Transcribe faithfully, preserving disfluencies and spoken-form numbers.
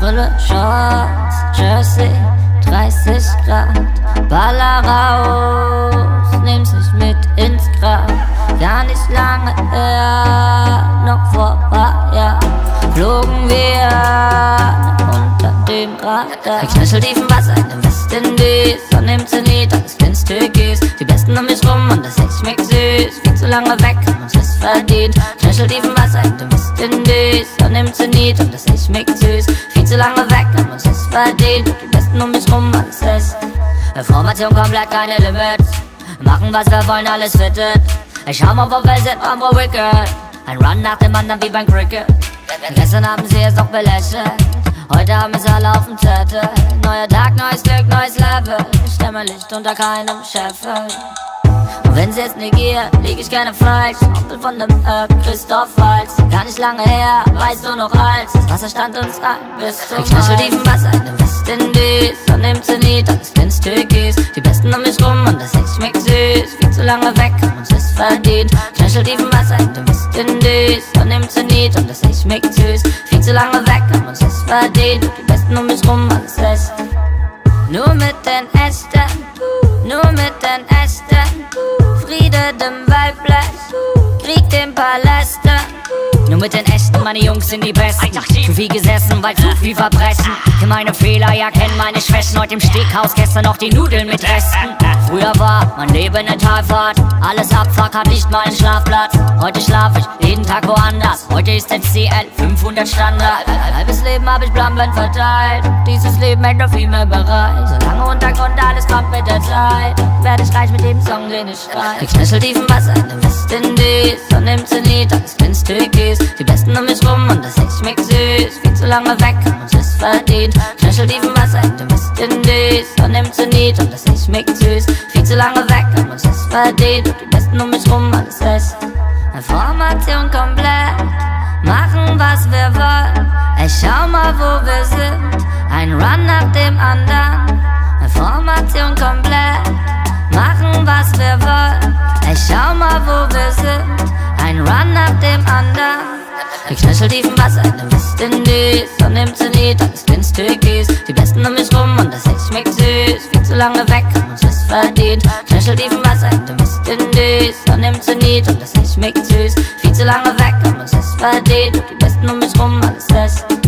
Brille, Shorts, Jersey, dreißig Grad. Baller raus, nimm's nicht mit ins Grab. Gar nicht lange her, noch vor paar Jahren flogen wir unter dem Radar. Ich knöchel tief im Wasser in den Westindies und im Zenit alles glänzt türkis. Die Besten um mich rum und das Sex schmeckt süß. Viel zu lange weg, haben uns das verdient. Knöchel tief im Wasser in den Westindies und im Zenit und das Sex schmeckt süß. Viel zu lange weg, haben uns das verdient. Die Besten um mich rum, alles fest. Formation komplett, keine Limits. Machen was wir wollen, alles fittet. Ich schau mal, wo wir sind, und wo wicked. Ein Run nach dem anderen wie beim Cricket. Gestern haben sie es doch belächelt. Heute haben es alle auf dem Zettel. Neuer Tag, neues Glück, neues Level. Ich stemme Licht unter keinem Scheffel. Und wenn sie es negiert, lieg ich gerne falsch. Onkel von dem äh, Christoph Waltz. Gar nicht lange her, weißt du noch als das Wasser stand uns ein bis zum Hals. Ich knöchel tief im Wasser in den Westindies und im Zenit alles glänzt türkis. Die Besten um mich rum und das Sex schmeckt süß. Viel zu lange weg, haben uns das verdient. Knöchel tief im Wasser in den Westindies und im Zenit und das Sex schmeckt süß. Viel zu lange weg, haben uns das verdient. Die Besten um mich rum, alles fest. Nur mit den Echten, nur mit den Echten. Friede dem Waldblech, Krieg den Palästen. Nur mit den Echten, meine Jungs sind die Besten. Zu viel gesessen, weil zu viel verbrechen. Kenn meine Fehler, ja kenn meine Schwächen. Heute im Steakhouse, gestern noch die Nudeln mit Resten. Früher war mein Leben eine Talfahrt. Alles Abfuck, hat nicht mal einen Schlafplatz. Heute schlaf ich jeden Tag woanders. Heute ist der C L fünfhundert Standard. Ein halbes Leben hab ich Blamblend verteilt. Dieses Leben hält noch viel mehr bereit. Solange Untergrund alles kommt mit der Zeit, werde ich reich mit dem Song, den ich schreib. Ich knöchel tief im Wasser in den Westindies und im Zenit alles glänzt türkis. Die Besten um mich rum und das Sex schmeckt süß. Viel zu lange weg, haben uns das verdient. Knöchel tief im Wasser in den Westindies und im Zenit und das Sex schmeckt süß. Viel zu lange weg, haben uns das verdient. Und die Besten um mich rum, alles fest. Formation komplett, machen was wir wollen. Ey, schau mal, wo wir sind, ein Run nach dem anderen. Formation komplett, machen was wir wollen. Ey, schau mal, wo wir sind, ein Run nach dem anderen. Ich knöchel tief im Wasser in den Westindies und im Zenit alles glänzt türkis. Die Besten um mich rum und das Sex schmeckt süß. Viel zu lange weg, haben uns das verdient. Knöchel tief im Wasser in den Westindies und im Zenit und das Sex schmeckt süß. Viel zu lange weg, haben uns das verdient. Und die Besten um mich rum, alles fest.